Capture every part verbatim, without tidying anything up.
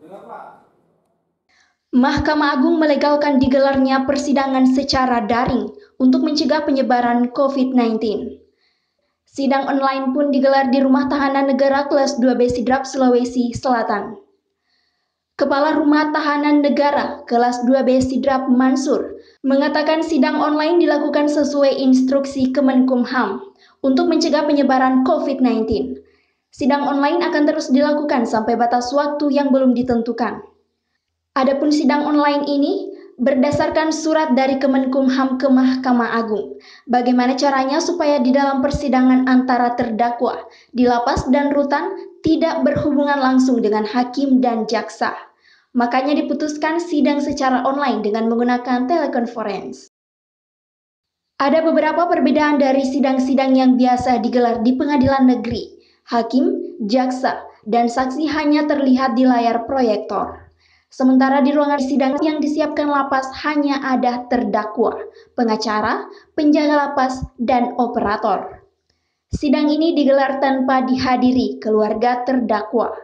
Mahkamah Agung melegalkan digelarnya persidangan secara daring untuk mencegah penyebaran covid sembilan belas. Sidang online pun digelar di Rumah Tahanan Negara Kelas dua B Sidrap, Sulawesi Selatan. Kepala Rumah Tahanan Negara Kelas dua B Sidrap Mansur mengatakan sidang online dilakukan sesuai instruksi Kemenkumham untuk mencegah penyebaran covid sembilan belas. Sidang online akan terus dilakukan sampai batas waktu yang belum ditentukan. Adapun sidang online ini berdasarkan surat dari Kemenkumham ke Mahkamah Agung. Bagaimana caranya supaya di dalam persidangan antara terdakwa di lapas dan rutan tidak berhubungan langsung dengan hakim dan jaksa. Makanya diputuskan sidang secara online dengan menggunakan telekonferensi. Ada beberapa perbedaan dari sidang-sidang yang biasa digelar di pengadilan negeri. Hakim, jaksa, dan saksi hanya terlihat di layar proyektor. Sementara di ruangan sidang yang disiapkan lapas hanya ada terdakwa, pengacara, penjaga lapas, dan operator. Sidang ini digelar tanpa dihadiri keluarga terdakwa.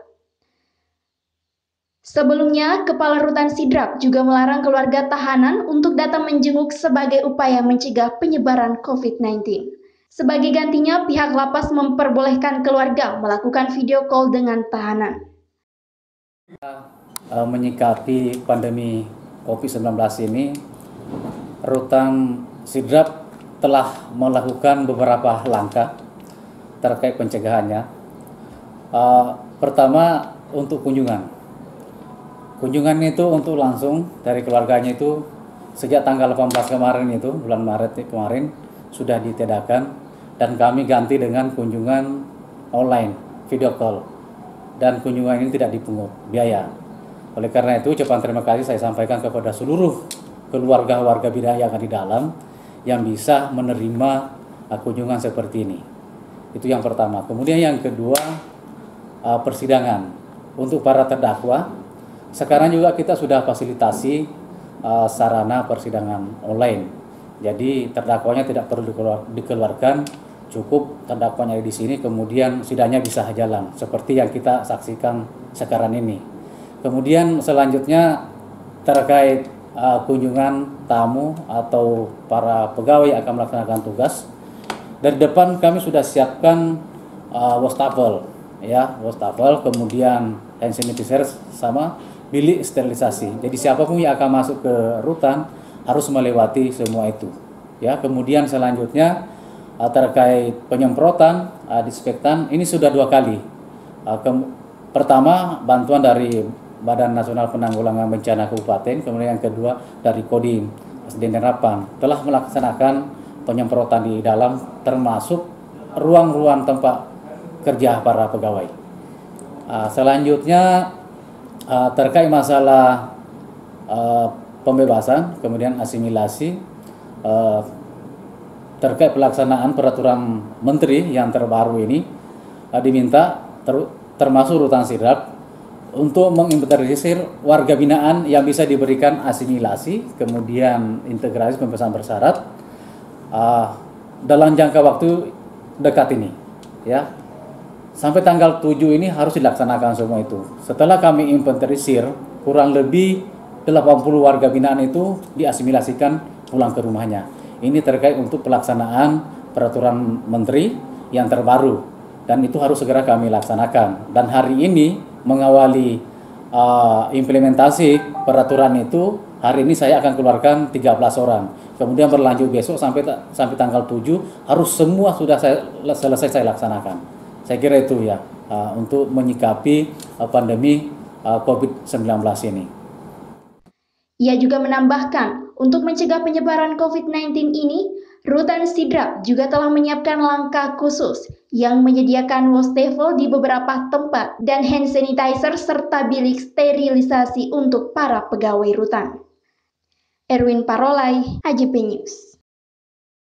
Sebelumnya, Kepala Rutan Sidrap juga melarang keluarga tahanan untuk datang menjenguk sebagai upaya mencegah penyebaran covid sembilan belas. Sebagai gantinya, pihak lapas memperbolehkan keluarga melakukan video call dengan tahanan. Menyikapi pandemi covid sembilan belas ini, Rutan Sidrap telah melakukan beberapa langkah terkait pencegahannya. Uh, pertama, untuk kunjungan. Kunjungan itu untuk langsung dari keluarganya itu sejak tanggal delapan belas kemarin itu, bulan Maret kemarin, sudah ditiadakan, dan kami ganti dengan kunjungan online, video call. Dan kunjungan ini tidak dipungut biaya. Oleh karena itu, ucapan terima kasih saya sampaikan kepada seluruh keluarga warga binaan yang ada di dalam yang bisa menerima kunjungan seperti ini. Itu yang pertama. Kemudian yang kedua, persidangan. Untuk para terdakwa, sekarang juga kita sudah fasilitasi sarana persidangan online. Jadi terdakwanya tidak perlu dikeluarkan, cukup terdakwanya di sini, kemudian sidangnya bisa jalan seperti yang kita saksikan sekarang ini. Kemudian selanjutnya terkait uh, kunjungan tamu atau para pegawai yang akan melaksanakan tugas, dari depan kami sudah siapkan uh, wastafel, ya wastafel, kemudian hand sanitizer sama bilik sterilisasi. Jadi siapapun yang akan masuk ke rutan harus melewati semua itu. Ya, kemudian selanjutnya uh, terkait penyemprotan uh, disinfektan ini sudah dua kali. Uh, pertama bantuan dari Badan Nasional Penanggulangan Bencana Kabupaten, kemudian yang kedua dari Kodim S D Nerapan telah melaksanakan penyemprotan di dalam, termasuk ruang-ruang tempat kerja para pegawai. Uh, selanjutnya uh, terkait masalah uh, pembebasan, kemudian asimilasi, uh, terkait pelaksanaan peraturan menteri yang terbaru ini, uh, diminta ter termasuk Rutan Sidrap untuk menginventarisir warga binaan yang bisa diberikan asimilasi, kemudian integrasi pembebasan bersyarat uh, dalam jangka waktu dekat ini, ya. Sampai tanggal tujuh ini harus dilaksanakan semua itu. Setelah kami inventarisir, kurang lebih delapan puluh warga binaan itu diasimilasikan pulang ke rumahnya. Ini terkait untuk pelaksanaan peraturan menteri yang terbaru, dan itu harus segera kami laksanakan. Dan hari ini mengawali uh, implementasi peraturan itu, hari ini saya akan keluarkan tiga belas orang. Kemudian berlanjut besok sampai sampai tanggal tujuh harus semua sudah saya, selesai saya laksanakan. Saya kira itu ya, uh, untuk menyikapi uh, pandemi uh, covid sembilan belas ini. Ia juga menambahkan, untuk mencegah penyebaran covid sembilan belas ini, Rutan Sidrap juga telah menyiapkan langkah khusus yang menyediakan wastafel di beberapa tempat dan hand sanitizer serta bilik sterilisasi untuk para pegawai rutan. Erwin Parolai, A J P News.